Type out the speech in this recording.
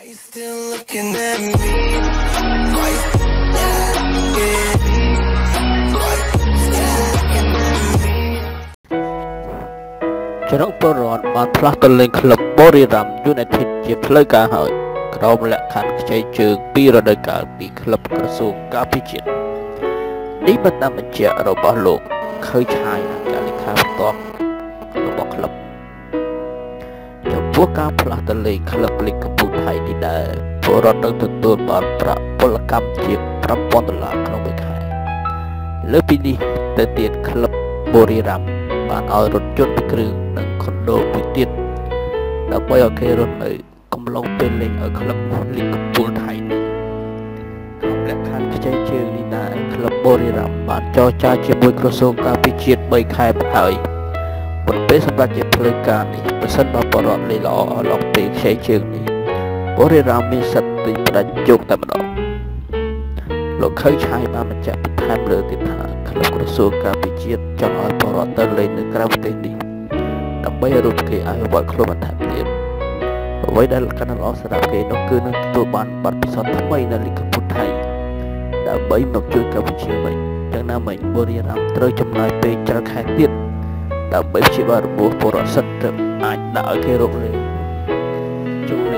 Cho nó bơ rọt bàn phá tờ lên club Body Ram Unitedជាផ្លូវការហើយក្រោមលក្ខខណ្ឌខ្ចីជើងពីរដូវកាលពីក្លឹបក្រសួងការពិជាតិនេះបានតាមបញ្ជាក់របស់លោកខើឆាយការលេខាផ្ទាល់របស់ក្លឹបចំពោះការផ្លាស់តលេខក្លឹបលីកកម្ពុជាថៃនេះដែរពលរដ្ឋនឹងទទួលបានប្រាក់ពលកម្មជា$5,000ក្នុងមួយខែលើពីនេះទៅទៀតក្លឹបបូរីរ៉ាំបានឲ្យរថយន្តមួយគ្រឿងនិងខុនដូមួយទៀតដើម្បីឲ្យគេរស់នៅកំឡុងពេលលេងឲ្យក្លឹបលីកកម្ពុជាថៃនេះក្នុងលក្ខខណ្ឌខ្ចីជើងនេះដែរក្លឹបបូរីរ៉ាំបានចរចាជាមួយក្រសួងការពិជាតិ3ខែមកហើយប៉ុន្តែសម្រាប់ជាផ្លូវការនេះប្រសិនបើបរិវត្តលេងល្អឡងពេលខ្ចីជើងនេះបូរីរ៉ាំមានសិទ្ធិទិញផ្ដាច់ជោគតែម្ដងលោកខើឆាយបានបញ្ជាក់បន្ថែមលើទៀតថាក្លឹបក្រសួងការពិជាតិចង់ឲ្យបរិវត្តទៅលេងនៅក្រៅប្រទេសនេះដើម្បីឲ្យរូបគេឲ្យវត្តខ្លួនបន្ថែមទៀតអ្វីដែលកាន់តែល្អសម្រាប់គេនោះគឺនឹងទទួលបានបទពិសោធន៍ថ្មីនៅលីកកម្ពុជាថៃដើម្បីមកជួយកម្ពុជាវិញយ៉ាងណាមិញបូរីរ៉ាំត្រូវចំណាយពេលច្រើនខែទៀតដើម្បីព្យាបាលរបួសពលរដ្ឋសិទ្ធិអាចដាក់ឲ្យគេរកលេងជុំលេ